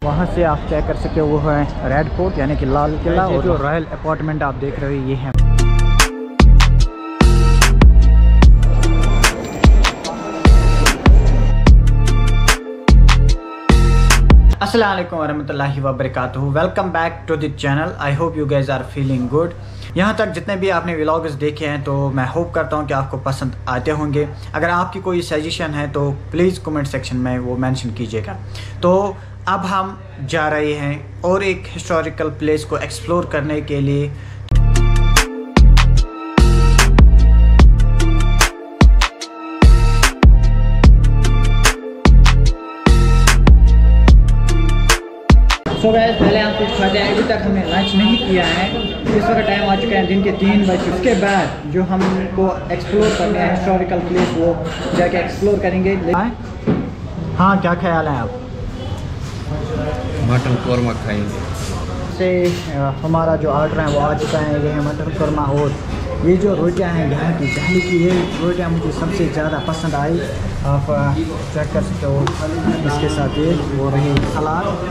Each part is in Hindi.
वहाँ से आप चेक कर सकते हो, वो है रेड फोर्ट यानी कि लाल किला, और जो रॉयल अपार्टमेंट आप देख रहे हो ये है। अस्सलाम वालेकुम वरहमतुल्लाहि वबरकातुहू। Welcome back to the channel. I hope you guys are feeling good. यहाँ तक जितने भी आपने व्लॉग्स देखे हैं तो मैं होप करता हूँ कि आपको पसंद आते होंगे। अगर आपकी कोई सजेशन है तो प्लीज़ कमेंट सेक्शन में वो मेंशन कीजिएगा। तो अब हम जा रहे हैं और एक हिस्टोरिकल प्लेस को एक्सप्लोर करने के लिए। सो गाइस, पहले हम कुछ खाते हैं। अभी तक हमने लंच नहीं किया है। इस वक्त टाइम आ चुके हैं दिन के 3 बजे। उसके बाद जो हमको एक्सप्लोर करने हैं हिस्टोरिकल प्लेस, वो जाके एक्सप्लोर करेंगे। हाँ, क्या ख्याल है आप? मटन कौरमा खाएंगे। से हमारा जो ऑर्डर है वो आ चुका है। ये है मटन कौरमा, और ये जो रोटियां हैं यहाँ की दिल्ली की, ये रोटियां मुझे सबसे ज़्यादा पसंद आई। आप चेक कर सकते हो। इसके साथ ये वो रही सलाद।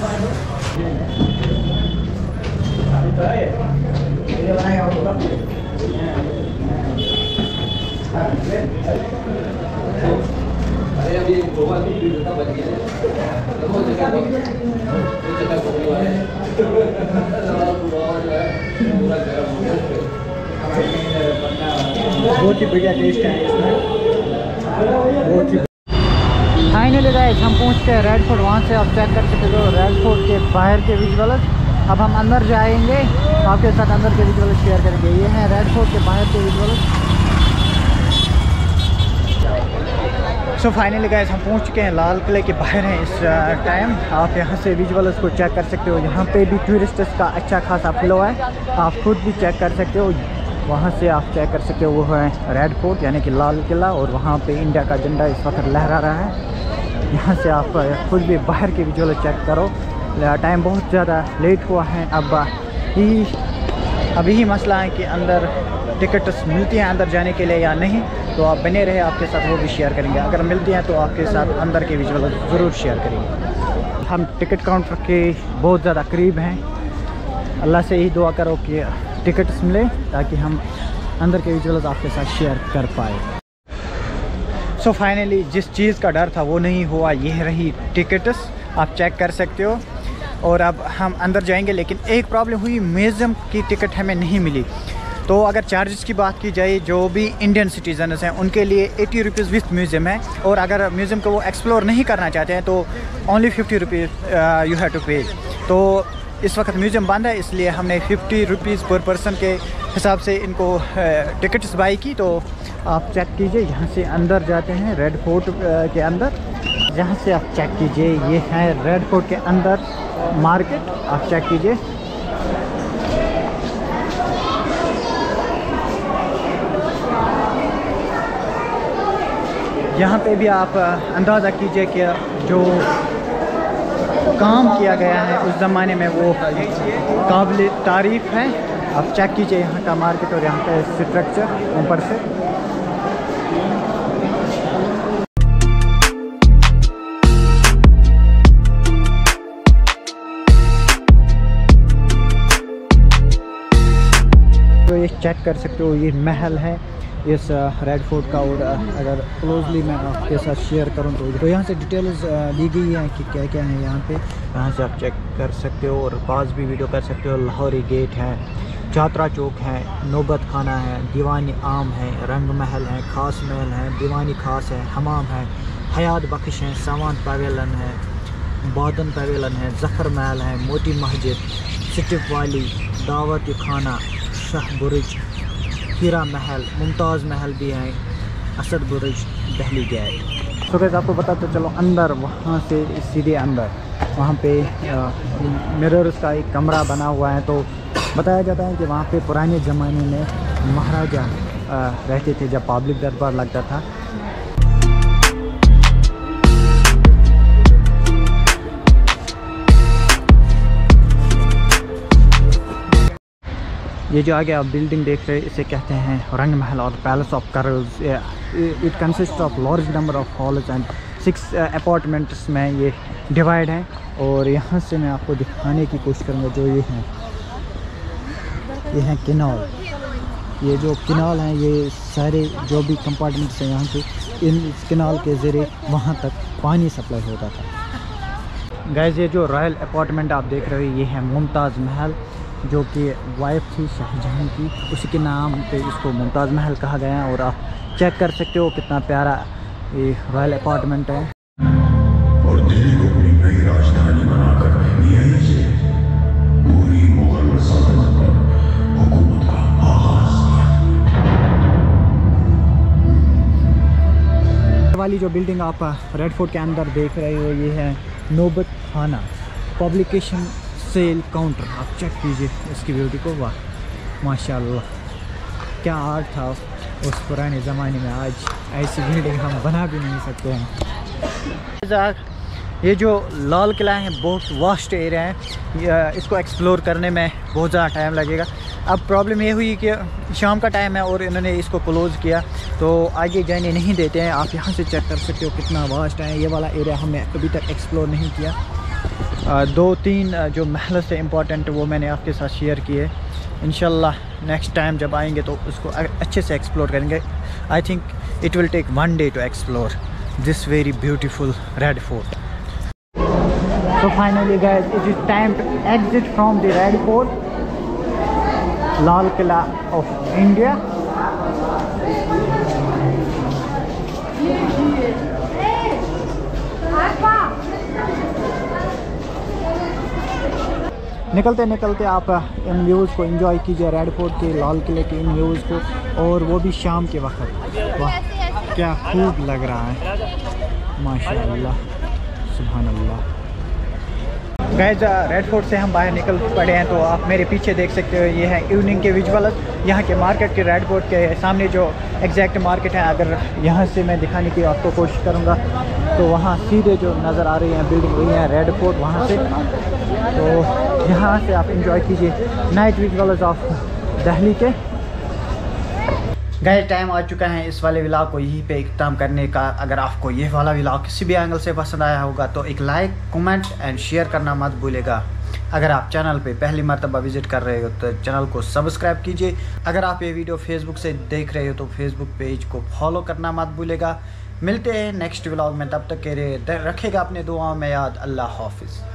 बहुत ही बढ़िया टेस्ट है इसमें, बहुत ही। फाइनली गाइस, हम पहुंच गए रेड फोर्ट। वहाँ से आप चेक कर सकते हो रेड फोर्ट के बाहर के विजुअल्स। अब हम अंदर जाएंगे, आपके साथ अंदर के विजुअल्स शेयर करेंगे। ये हैं रेड फोर्ट के बाहर के विजुअल्स। सो फाइनली गाइस, हम पहुंच चुके हैं, लाल किले के बाहर हैं इस टाइम। आप यहां से विजुअल्स को चेक कर सकते हो। यहां पे भी टूरिस्ट्स का अच्छा खासा फ्लो है, आप खुद भी चेक कर सकते हो। वहां से आप चेक कर सकते हो, वो है रेड फोर्ट यानी कि लाल किला, और वहां पे इंडिया का झंडा इस वक्त लहरा रहा है। यहाँ से आप खुद भी बाहर के विजुअल चेक करो। टाइम बहुत ज़्यादा लेट हुआ है। अभी ही मसला है कि अंदर टिकट्स मिलती हैं अंदर जाने के लिए या नहीं। तो आप बने रहे, आपके साथ वो भी शेयर करेंगे। अगर मिलती हैं तो आपके साथ अंदर के विजुअल ज़रूर शेयर करेंगे। हम टिकट काउंटर के बहुत ज़्यादा करीब हैं। अल्लाह से यही दुआ करो कि टिकट्स मिले ताकि हम अंदर के विजुअल्स आपके साथ शेयर कर पाए। सो फाइनली जिस चीज़ का डर था वो नहीं हुआ। यह रही टिकट्स, आप चेक कर सकते हो। और अब हम अंदर जाएंगे, लेकिन एक प्रॉब्लम हुई, म्यूज़ियम की टिकट हमें नहीं मिली। तो अगर चार्जेस की बात की जाए, जो भी इंडियन सिटीजन्स हैं उनके लिए 80 रुपीज़ विथ म्यूज़ियम है। और अगर म्यूज़ियम को वो एक्सप्लोर नहीं करना चाहते हैं तो only 50 rupees you have to pay. तो इस वक्त म्यूज़ियम बंद है, इसलिए हमने 50 रुपीज़ पर पर्सन के हिसाब से इनको टिकट्स बाई की। तो आप चेक कीजिए, यहाँ से अंदर जाते हैं रेड फोर्ट के अंदर। यहाँ से आप चेक कीजिए, ये है रेड फोर्ट के अंदर मार्केट। आप चेक कीजिए, यहाँ पे भी आप अंदाज़ा कीजिए कि जो काम किया गया है उस ज़माने में वो काबिल तारीफ़ है। आप चेक कीजिए यहाँ का मार्केट और यहाँ का स्ट्रक्चर ऊपर से। तो ये चेक कर सकते हो, ये महल है इस रेड फोर्ट का। और अगर क्लोजली मैं आपके साथ शेयर करूं तो यहाँ से डिटेल्स दी गई है कि क्या क्या है यहाँ पे। यहाँ से आप चेक कर सकते हो और पास भी वीडियो कर सकते हो। लाहौरी गेट है, चात्रा चौक है, नौबत खाना है, दीवानी आम है, रंग महल है, खास महल है, दीवानी खास है, हमाम है, हयात बख्श है, सामान पवेलन है, बादन पवेलन है, जफर महल है, मोती मस्जिद, सिटिफ वाली, दावत खाना, शाह बुर्ज, हीरा महल, मुमताज़ महल भी है, असद बुर्ज, दिल्ली गेट। तो कैसे आपको पता तो चलो अंदर, वहाँ से सीधे अंदर वहाँ पे मिरर्स का एक कमरा बना हुआ है। तो बताया जाता है कि वहाँ पे पुराने ज़माने में महाराजा रहते थे जब पब्लिक दरबार लगता था। ये जो आगे आप बिल्डिंग देख रहे हैं इसे कहते हैं रंग महल और palace of colours. It consist of large number of halls and 6 apartments में ये डिवाइड हैं। और यहाँ से मैं आपको दिखाने की कोशिश करूँगा जो ये हैं कैनाल। ये जो कैनाल हैं ये सारे जो भी कंपार्टमेंट्स हैं यहाँ के, इन कैनाल के ज़रिए वहाँ तक पानी सप्लाई होता था। गाइस ये जो रॉयल अपार्टमेंट आप देख रहे हो ये है मुमताज़ महल, जो कि वाइफ थी शाहजहां की, उसी के नाम पे इसको मुमताज़ महल कहा गया है। और आप चेक कर सकते हो कितना प्यारा ये रॉयल अपार्टमेंट है। और दिल्ली को अपनी नई राजधानी बनाकर यहीं से पूरी मुगल सल्तनत पर हुकूमत का आगाज किया। वाली जो बिल्डिंग आप रेड फोर्ट के अंदर देख रहे हो ये है Naubat Khana publication sale counter. आप चेक कीजिए इसकी ब्यूटी को, वाह माशाल्लाह क्या आर्ट था उस पुराने ज़माने में। आज ऐसी बिल्डिंग हम बना भी नहीं सकते हैं। ये जो लाल किला है बहुत वास्ट एरिया है, इसको एक्सप्लोर करने में बहुत ज़्यादा टाइम लगेगा। अब प्रॉब्लम ये हुई कि शाम का टाइम है और इन्होंने इसको क्लोज़ किया तो आगे जाने नहीं देते हैं। आप यहाँ से चेक कर सकते हो कितना वास्ट है। ये वाला एरिया हमने अभी तक एक्सप्लोर नहीं किया। 2-3 जो महल से इम्पोर्टेंट वो मैंने आपके साथ शेयर किए। इंशाल्लाह नेक्स्ट टाइम जब आएंगे तो उसको अच्छे से एक्सप्लोर करेंगे। I think it will take 1 day to explore this very beautiful Red Fort. So finally guys, it is time to exit from the Red Fort, Lal Killa of India. निकलते निकलते आप इन व्यूज़ को एंजॉय कीजिए, रेड फोर्ट के, लाल किले के इन व्यूज़ को, और वो भी शाम के वक्त। वाह क्या खूब लग रहा है माशाअल्लाह, सुभान अल्लाह। गाइस रेड फोर्ट से हम बाहर निकल पड़े हैं, तो आप मेरे पीछे देख सकते हो ये है इवनिंग के विजुअल्स यहाँ के मार्केट के। रेड फोर्ट के सामने जो एग्जैक्ट मार्केट है, अगर यहाँ से मैं दिखाने की आपको कोशिश करूँगा तो वहाँ सीधे जो नज़र आ रही है बिल्डिंग वही है रेड फोर्ट वहाँ से। तो यहाँ से आप इंजॉय कीजिए नाइट विजुअल्स ऑफ दिल्ली के। गाइस टाइम आ चुका है इस वाले व्लॉग को यहीं पे इख्तिताम करने का। अगर आपको ये वाला व्लॉग किसी भी एंगल से पसंद आया होगा तो एक लाइक, कमेंट एंड शेयर करना मत भूलेगा। अगर आप चैनल पे पहली मर्तबा विजिट कर रहे हो तो चैनल को सब्सक्राइब कीजिए। अगर आप ये वीडियो फेसबुक से देख रहे हो तो फेसबुक पेज को फॉलो करना मत भूलेगा। मिलते हैं नेक्स्ट व्लॉग में, तब तक के लिए रखेगा अपने दुआओं में याद। अल्लाह हाफिज़।